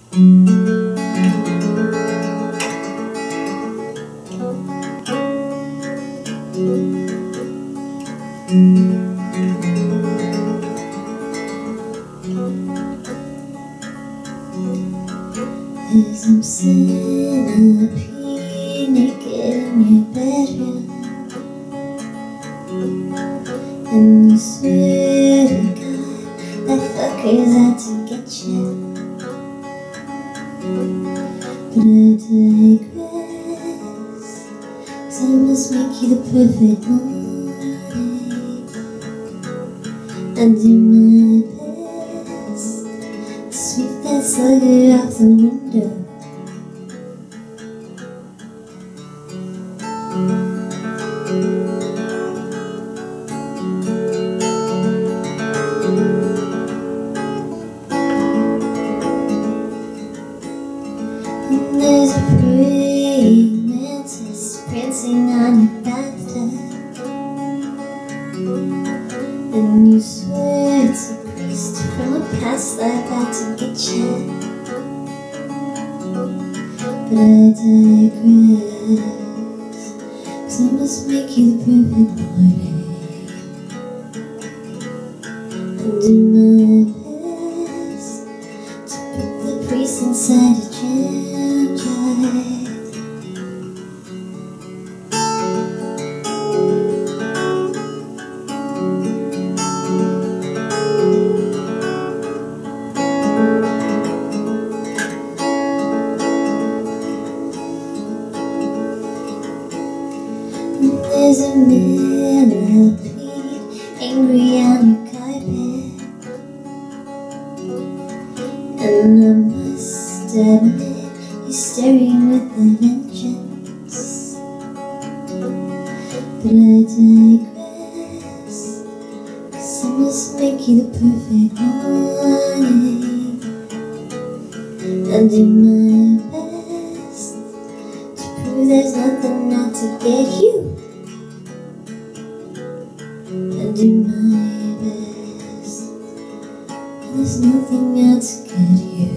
As I'm sitting up here naked in your bedroom, and you swear to God that fucker's out to get you. But I digress, 'cause I must make you the perfect morning. I do my best to sweep that slugger off the window. And there's a praying mantis prancing on your bathtub, and you swear it's a priest from a past life out to get you. But I digress, 'cause I must make you the perfect morning. I do my best to put the priest inside a jam jar. There's a millipede angry on your carpet, and I must admit you're staring with a vengeance. But I digress, 'cause I must make you the perfect morning. I do my best to prove there's nothing not to get you. I do my best, and there's nothing else to get you.